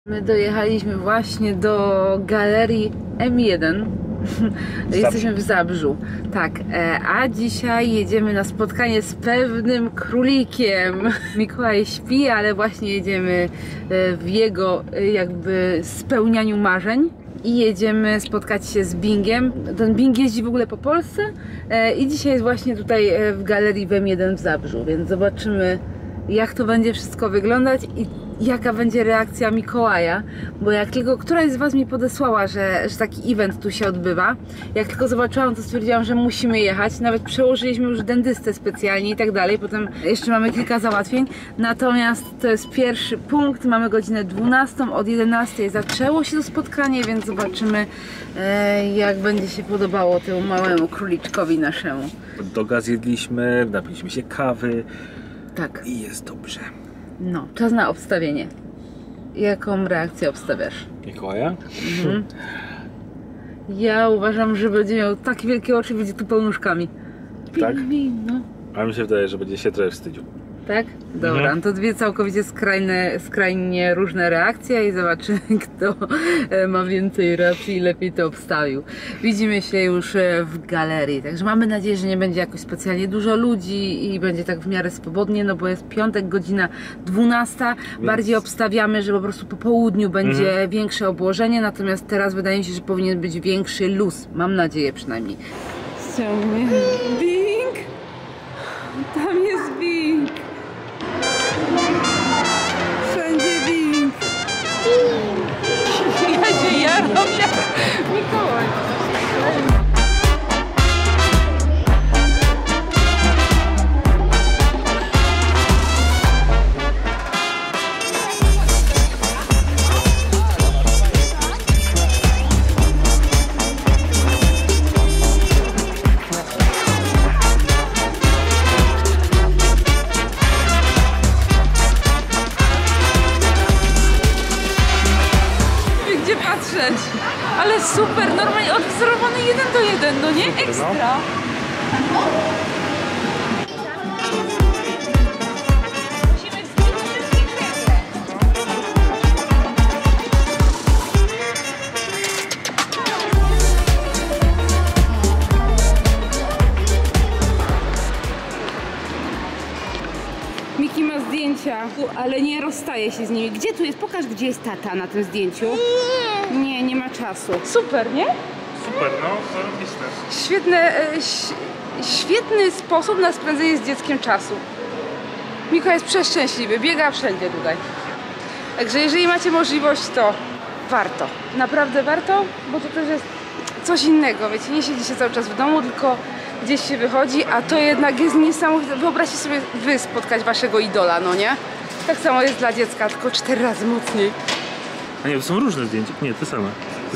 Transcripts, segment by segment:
My dojechaliśmy właśnie do galerii M1. Jesteśmy w Zabrzu. Tak, a dzisiaj jedziemy na spotkanie z pewnym królikiem. Mikołaj śpi, ale właśnie jedziemy w jego jakby spełnianiu marzeń. I jedziemy spotkać się z Bingiem. Ten Bing jeździ w ogóle po Polsce i dzisiaj jest właśnie tutaj w galerii w M1 w Zabrzu, więc zobaczymy, jak to będzie wszystko wyglądać i jaka będzie reakcja Mikołaja, bo jak tylko któraś z Was mi podesłała, że taki event tu się odbywa, jak tylko zobaczyłam, to stwierdziłam, że musimy jechać. Nawet przełożyliśmy już dentystę specjalnie i tak dalej. Potem jeszcze mamy kilka załatwień. Natomiast to jest pierwszy punkt. Mamy godzinę 12. Od 11 zaczęło się to spotkanie, więc zobaczymy, jak będzie się podobało temu małemu króliczkowi naszemu. Doga zjedliśmy, napiliśmy się kawy. Tak. I jest dobrze. No, czas na obstawienie. Jaką reakcję obstawiasz? Mikołaja? Mhm. Ja uważam, że będzie miał takie wielkie oczy, będzie tu pełnuszkami. Tak? No. A mi się wydaje, że będzie się trochę wstydził. Tak? Dobra, no to dwie całkowicie skrajnie różne reakcje i zobaczymy, kto ma więcej racji i lepiej to obstawił. Widzimy się już w galerii, także mamy nadzieję, że nie będzie jakoś specjalnie dużo ludzi i będzie tak w miarę swobodnie, no bo jest piątek, godzina 12. Więc bardziej obstawiamy, że po prostu po południu będzie większe obłożenie, natomiast teraz wydaje mi się, że powinien być większy luz. Mam nadzieję przynajmniej. Ściągnie. Bing! Tam jest Bing! Wszędzie Bing! Ja się jaram jak Mikołaj! Ale super, normalnie odwzorowany 1:1, no nie? Ekstra! Miki ma zdjęcia, ale nie rozstaje się z nimi. Gdzie tu jest? Pokaż, gdzie jest tata na tym zdjęciu. Nie ma czasu. Super, nie? Super, no, zarobiste. Świetny sposób na spędzenie z dzieckiem czasu. Mikołaj jest przeszczęśliwy, biega wszędzie tutaj. Także jeżeli macie możliwość, to warto. Naprawdę warto, bo to też jest coś innego. Wiecie, nie siedzi się cały czas w domu, tylko gdzieś się wychodzi, a to jednak jest niesamowite. Wyobraźcie sobie wy spotkać waszego idola, no nie? Tak samo jest dla dziecka, tylko 4 razy mocniej. A nie, to są różne zdjęcia. Nie, te same.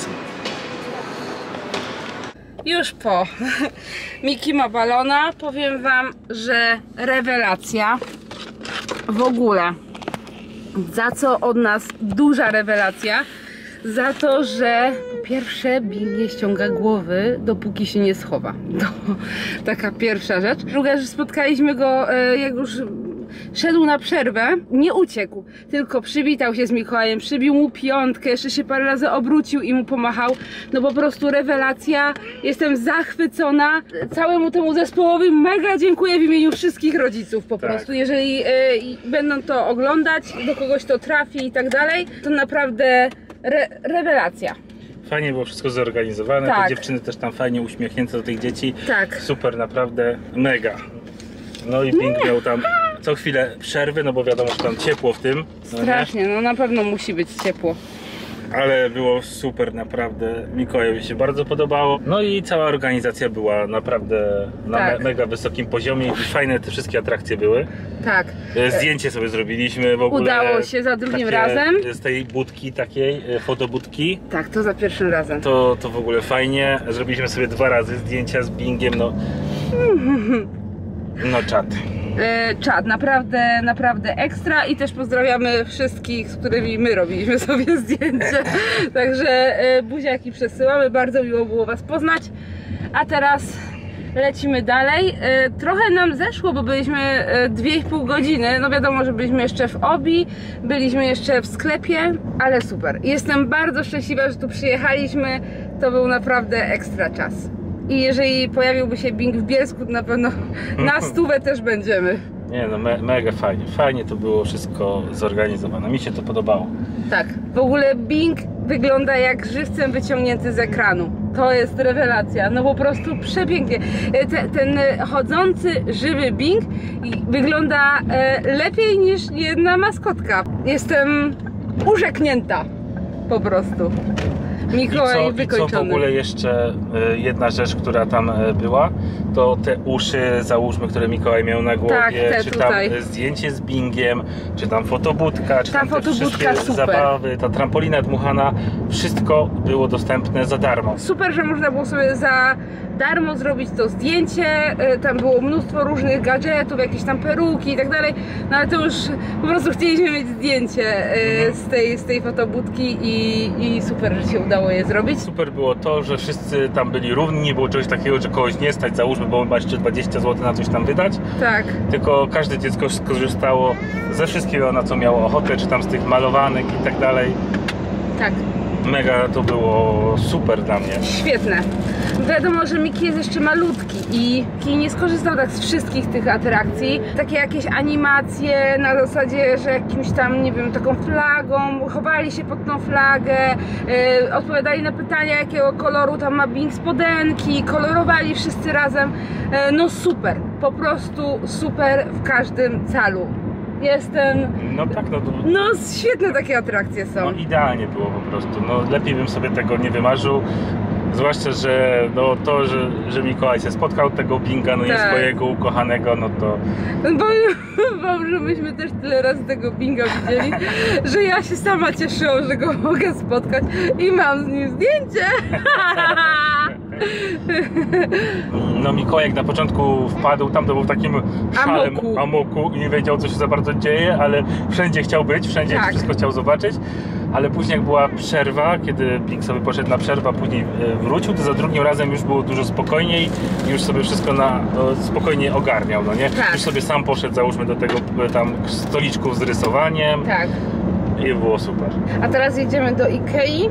Już po. Miki ma balona. Powiem wam, że rewelacja. W ogóle. Za co od nas duża rewelacja? Za to, że po pierwsze Bing nie ściąga głowy, dopóki się nie schowa. To taka pierwsza rzecz. Druga rzecz, spotkaliśmy go, jak już szedł na przerwę, nie uciekł, tylko przywitał się z Mikołajem, przybił mu piątkę, jeszcze się parę razy obrócił i mu pomachał. No po prostu rewelacja, jestem zachwycona. Całemu temu zespołowi mega dziękuję w imieniu wszystkich rodziców po prostu. Jeżeli będą to oglądać, do kogoś to trafi i tak dalej, to naprawdę rewelacja. Fajnie było wszystko zorganizowane, tak. Te dziewczyny też tam fajnie uśmiechnięte do tych dzieci. Tak. Super, naprawdę mega. No i Bing miał tam co chwilę przerwy, no bo wiadomo, że tam ciepło w tym. Strasznie, no na pewno musi być ciepło. Ale było super, naprawdę. Mikołajowi się bardzo podobało. No i cała organizacja była naprawdę na mega wysokim poziomie i fajne te wszystkie atrakcje były. Tak. Zdjęcie sobie zrobiliśmy w ogóle. Udało się za drugim razem. Z tej budki takiej, fotobudki. Tak, to za pierwszym razem. To w ogóle fajnie. Zrobiliśmy sobie 2 razy zdjęcia z Bingiem, no. No czad. Czad, naprawdę ekstra i też pozdrawiamy wszystkich, z którymi my robiliśmy sobie zdjęcie. Także buziaki przesyłamy, bardzo miło było was poznać. A teraz lecimy dalej. Trochę nam zeszło, bo byliśmy 2,5 godziny. No wiadomo, że byliśmy jeszcze w Obi, byliśmy jeszcze w sklepie, ale super. Jestem bardzo szczęśliwa, że tu przyjechaliśmy. To był naprawdę ekstra czas. I jeżeli pojawiłby się Bing w Bielsku, to na pewno na 100 też będziemy. Nie no, mega fajnie. Fajnie to było wszystko zorganizowane. Mi się to podobało. Tak. W ogóle Bing wygląda jak żywcem wyciągnięty z ekranu. To jest rewelacja. No po prostu przepięknie. Ten chodzący, żywy Bing wygląda lepiej niż jedna maskotka. Jestem urzeknięta. Po prostu. Mikołaj wykończony. I co w ogóle jeszcze jedna rzecz, która tam była, to te uszy, załóżmy, które Mikołaj miał na głowie, tak, czy tutaj. tam zdjęcie z Bingiem, czy tam fotobudka, czy ta tam te wszystkie super. zabawy, ta trampolina dmuchana, wszystko było dostępne za darmo. Super, że można było sobie za darmo zrobić to zdjęcie, tam było mnóstwo różnych gadżetów, jakieś tam peruki i tak dalej, no ale to już po prostu chcieliśmy mieć zdjęcie z tej fotobudki i super, że się udało je zrobić. Super było to, że wszyscy tam byli równi, nie było czegoś takiego, że kogoś nie stać, załóżmy, bo ma jeszcze 20 zł na coś tam wydać. Tak. Tylko każde dziecko skorzystało ze wszystkiego, na co miało ochotę, czy tam z tych malowanek i tak dalej. Tak. Mega to było super dla mnie. Świetne. Wiadomo, że Miki jest jeszcze malutki i Miki nie skorzystał tak z wszystkich tych atrakcji. Takie jakieś animacje na zasadzie, że jakimś tam, nie wiem, taką flagą, chowali się pod tą flagę, odpowiadali na pytania, jakiego koloru tam ma Bing spodenki, kolorowali wszyscy razem. No super, po prostu super w każdym calu. Jestem... No tak, no... No świetne takie atrakcje są. No idealnie było po prostu, no lepiej bym sobie tego nie wymarzył. Zwłaszcza, że no to, że Mikołaj się spotkał tego Binga, no nie swojego ukochanego, no to... Bo że myśmy też tyle razy tego Binga widzieli, że ja się sama cieszyłam, że go mogę spotkać i mam z nim zdjęcie. No Mikołajek na początku wpadł, tam to był w takim szalem amoku i nie wiedział, co się za bardzo dzieje, ale wszędzie chciał być, wszędzie wszystko chciał zobaczyć. Ale później jak była przerwa, kiedy Bing sobie poszedł na przerwę, a później wrócił, to za drugim razem już było dużo spokojniej i już sobie wszystko spokojnie ogarniał, no nie? Tak. Już sobie sam poszedł, załóżmy, do tego tam stoliczków z rysowaniem. Tak. I było super. A teraz jedziemy do Ikei.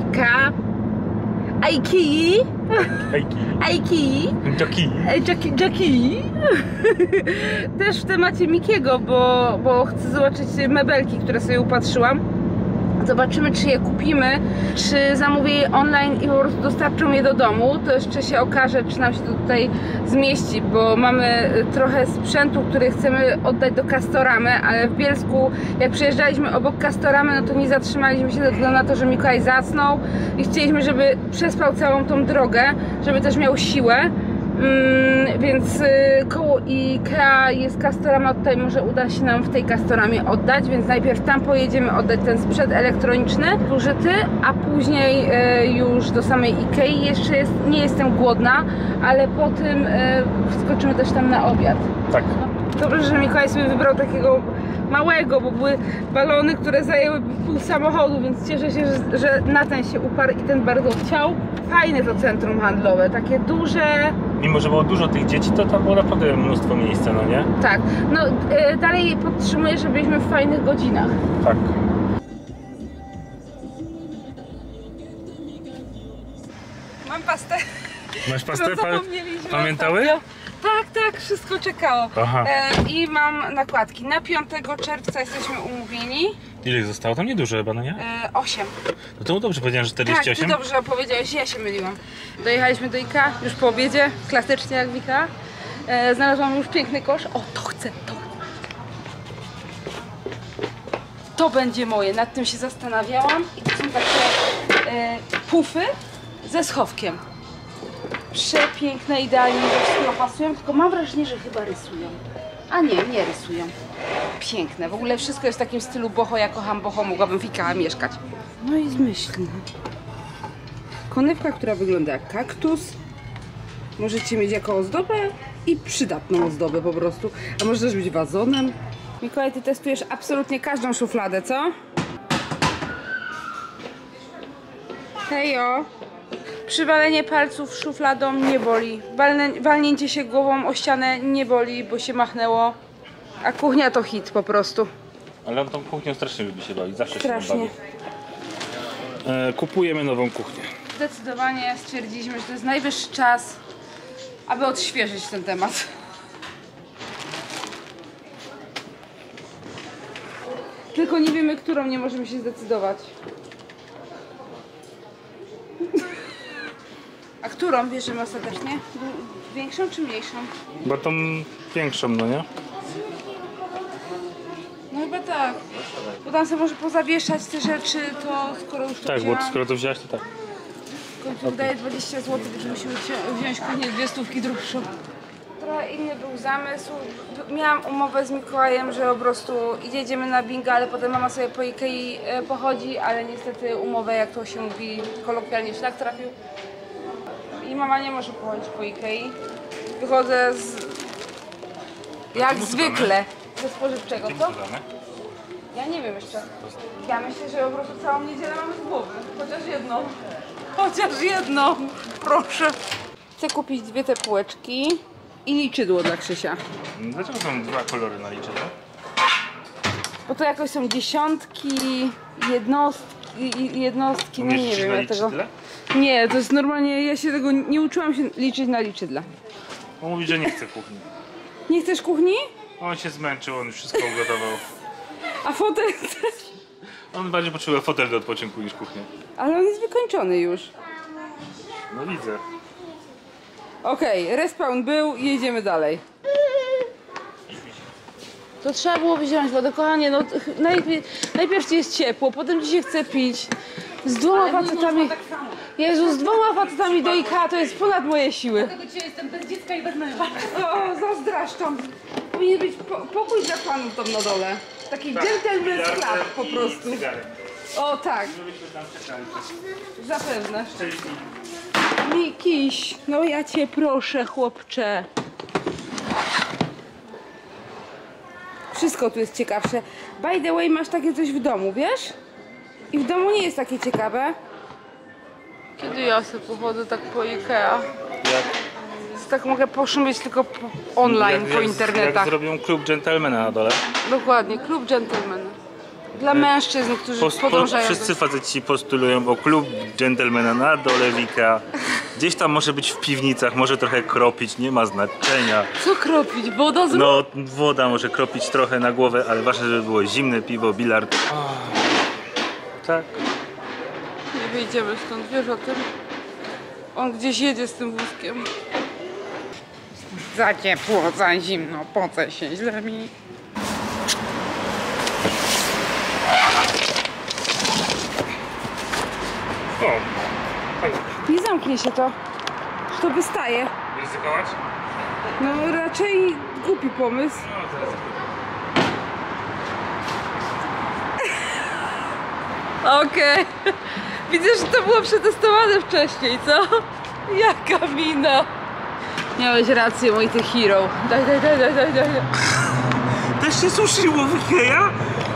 Ikei. Też w temacie Mikiego, bo chcę zobaczyć mebelki, które sobie upatrzyłam. Zobaczymy, czy je kupimy, czy zamówię je online i po prostu dostarczą je do domu. To jeszcze się okaże, czy nam się to tutaj zmieści, bo mamy trochę sprzętu, który chcemy oddać do Castoramy, ale w Bielsku, jak przejeżdżaliśmy obok Castoramy, no to nie zatrzymaliśmy się ze względu na to, że Mikołaj zasnął i chcieliśmy, żeby przespał całą tą drogę, żeby też miał siłę. Więc koło Ikea jest Castorama, tutaj może uda się nam w tej Castoramie oddać, więc najpierw tam pojedziemy oddać ten sprzęt elektroniczny zużyty, a później już do samej Ikei. Jeszcze nie jestem głodna, ale po tym wskoczymy też tam na obiad. Tak. Dobrze, że Mikołaj sobie wybrał takiego małego, bo były balony, które zajęły pół samochodu, więc cieszę się, że na ten się uparł i ten bardzo chciał. Fajne to centrum handlowe, takie duże. Mimo, że było dużo tych dzieci, to tam było naprawdę mnóstwo miejsca, no nie? Tak, no dalej podtrzymuję, że byliśmy w fajnych godzinach. Tak. Mam pastę. Masz pastę? Pamiętały? Tak, wszystko czekało. Aha. I mam nakładki. Na 5 czerwca jesteśmy umówieni. Ile zostało? Tam niedużo chyba, no nie? 8. No to dobrze powiedziałem, że 48? Tak, ty dobrze opowiedziałeś, ja się myliłam. Dojechaliśmy do Ikea, już po obiedzie, klasycznie jak w Ikea. Znalazłam już piękny kosz. O, to chcę, to. To będzie moje, nad tym się zastanawiałam. I to są takie pufy ze schowkiem. Przepiękne, idealnie do wszystkiego pasują, tylko mam wrażenie, że chyba rysują. A nie rysują. Piękne, w ogóle wszystko jest w takim stylu boho, ja kocham boho, mogłabym w Ikea mieszkać. No i zmyślne. Konewka, która wygląda jak kaktus. Możecie mieć jako ozdobę i przydatną ozdobę po prostu. A może też być wazonem. Mikołaj, ty testujesz absolutnie każdą szufladę, co? Hejo! Przywalenie palców szufladą nie boli. Walnięcie się głową o ścianę nie boli, bo się machnęło. A kuchnia to hit po prostu. Ale on tą kuchnią strasznie lubi się bawić, zawsze Strasznie. się bawi. Kupujemy nową kuchnię. Zdecydowanie stwierdziliśmy, że to jest najwyższy czas, aby odświeżyć ten temat. Tylko nie wiemy, którą nie możemy się zdecydować. A którą bierzemy ostatecznie? Większą czy mniejszą? Bo tą większą, no nie? No chyba tak. Bo tam sobie może pozawieszać te rzeczy, to skoro już to Tak, wzięłam, bo skoro to wziąłeś, to tak. w końcu daje 20 zł, więc musimy wziąć kuchnię 2 stówki droższą. Trochę inny był zamysł. Miałam umowę z Mikołajem, że po prostu jedziemy na bingo, ale potem mama sobie po Ikei pochodzi, ale niestety umowę, jak to się mówi kolokwialnie, szlak trafił. I mama nie może pochodzić po Ikei. Wychodzę jak zwykle ze spożywczego, co? Ja nie wiem jeszcze. Ja myślę, że po prostu całą niedzielę mamy z głowy. Chociaż jedną. Chociaż jedną. Proszę. Chcę kupić 2 te półeczki i liczydło dla Krzysia. Dlaczego są 2 kolory na liczydło? Bo to jakoś są dziesiątki, jednostki, no nie wiem ja tego. Nie, to jest normalnie, ja się tego nie uczyłam się liczyć na liczydle. On mówi, że nie chce kuchni. Nie chcesz kuchni? On się zmęczył, on już wszystko ugotował. A fotel chcesz? On bardziej potrzebuje fotel do odpoczynku niż kuchnię. Ale on jest wykończony już. No widzę. Okej, respawn był i jedziemy dalej. To trzeba było wziąć wodę, kochanie, no najpierw ci jest ciepło, potem ci się chce pić. Z 2 facetami... Jezu, z 2 facetami do IKEA to jest ponad moje siły. Dlatego dzisiaj jestem bez dziecka i bez męża. O, zazdroszczą. Powinien być pokój dla panów tam na dole. Taki gentleman's club po prostu. O tak. Zapewne. Mikiś, no ja cię proszę, chłopcze. Wszystko tu jest ciekawsze. By the way, masz takie coś w domu, wiesz? I w domu nie jest takie ciekawe. Kiedy ja sobie pochodzę tak po Ikea? Jak? Tak mogę poszumieć tylko online, po internetach. Jak zrobią klub dżentelmena na dole. Dokładnie, klub dżentelmena. Dla mężczyzn, którzy podążają. Wszyscy faceci postulują o klub dżentelmena na dole w IKEA. Gdzieś tam może być w piwnicach, może trochę kropić, nie ma znaczenia. Co kropić? Woda z... No, woda może kropić trochę na głowę, ale ważne, żeby było zimne piwo, bilard. Tak. Nie wyjdziemy stąd, wiesz o tym? On gdzieś jedzie z tym wózkiem. Za ciepło, za zimno, poce się źle mi. O, Nie zamknie się to. To wystaje. ryzykować? No raczej głupi pomysł. No, zaraz. Okej. Widzę, że to było przetestowane wcześniej, co? Jaka mina. Miałeś rację, mój ty hero. Daj. Też się suszyło w IKEA?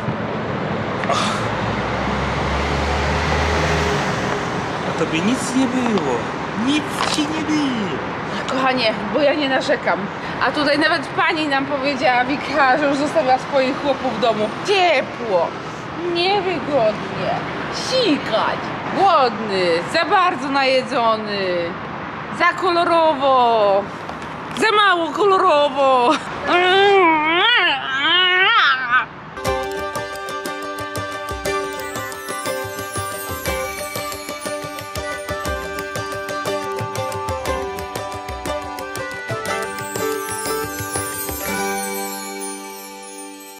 A tobie nic nie było. Nic ci nie było. Kochanie, bo ja nie narzekam. A tutaj nawet pani nam powiedziała, Wika, że już zostawia swoich chłopów w domu. Ciepło, niewygodnie, sikać, głodny, za bardzo najedzony, za kolorowo, za mało kolorowo.